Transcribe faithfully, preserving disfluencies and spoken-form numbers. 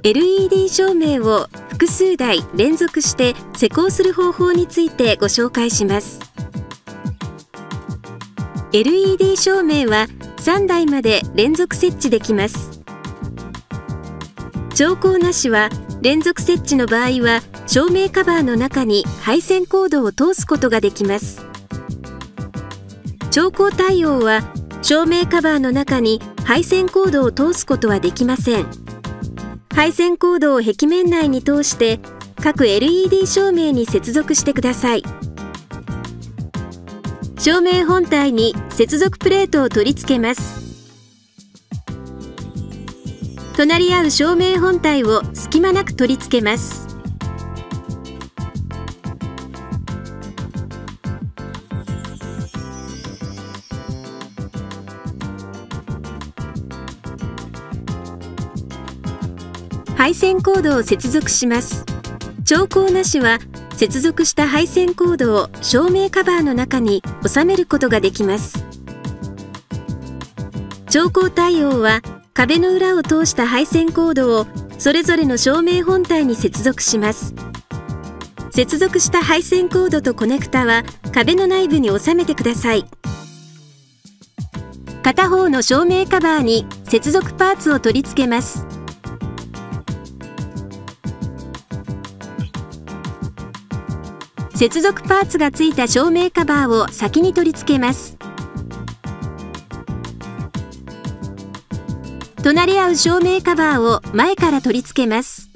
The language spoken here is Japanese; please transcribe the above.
エルイーディー 照明を複数台連続して施工する方法についてご紹介します。エルイーディー 照明はさんだいまで連続設置できます。調光なしは連続設置の場合は照明カバーの中に配線コードを通すことができます。調光対応は照明カバーの中に配線コードを通すことはできません。配線コードを壁面内に通して各 エルイーディー 照明に接続してください。照明本体に接続プレートを取り付けます。隣り合う照明本体を隙間なく取り付けます。配線コードを接続します。調光なしは接続した配線コードを照明カバーの中に収めることができます。調光対応は壁の裏を通した配線コードをそれぞれの照明本体に接続します。接続した配線コードとコネクタは壁の内部に収めてください。片方の照明カバーに接続パーツを取り付けます。接続パーツがついた照明カバーを先に取り付けます。隣り合う照明カバーを前から取り付けます。